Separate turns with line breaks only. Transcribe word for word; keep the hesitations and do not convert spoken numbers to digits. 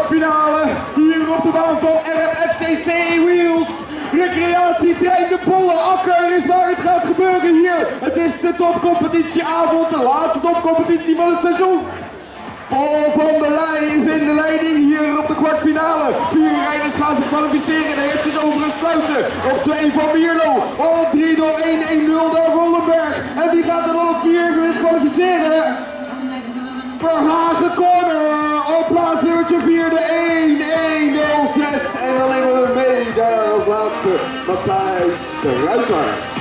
kwartfinale hier op de baan van R F F C C Wheels. Recreatietrein de Bolle Akker is waar het gaat gebeuren hier. Het is de topcompetitieavond, de laatste topcompetitie van het seizoen. Paul van der Leij is in de leiding hier op de kwartfinale. Vier rijders gaan zich kwalificeren, de rest is overigens sluiten. Op twee van Mierlo, op drie nul één één nul naar Rollenberg. En wie gaat er dan op vier weer kwalificeren? Verhagen Corner op plaats nummertje vier, de één één nul zes. En dan nemen we mee daar als laatste Matthijs de Ruiter.